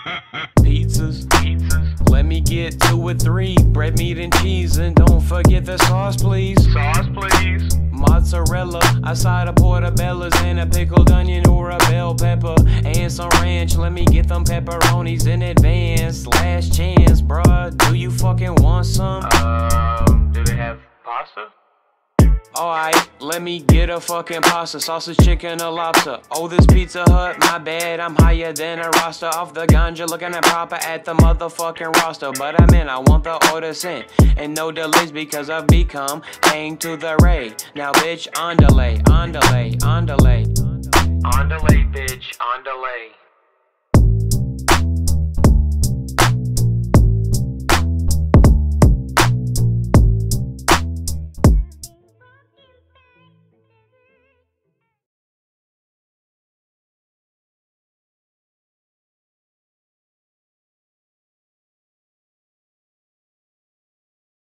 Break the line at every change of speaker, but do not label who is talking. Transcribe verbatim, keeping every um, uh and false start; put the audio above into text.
Pizzas, pizzas. Let me get two or three. Bread, meat, and cheese. And don't forget the sauce, please.
Sauce, please.
Mozzarella, a side of portobellas, and a pickled onion or a bell pepper. And some ranch, let me get them pepperonis in advance. Last chance, bruh, do you fucking want some?
Um, do they have pasta?
Alright, let me get a fucking pasta, sausage, chicken, or lobster. Oh, this Pizza Hut, my bad, I'm higher than a roster. Off the ganja, looking at proper at the motherfucking roster. But I'm in, I want the order sent, and no delays because I've become king to the ray. Now bitch, on delay, on delay, on delay.
On delay, bitch, on delay.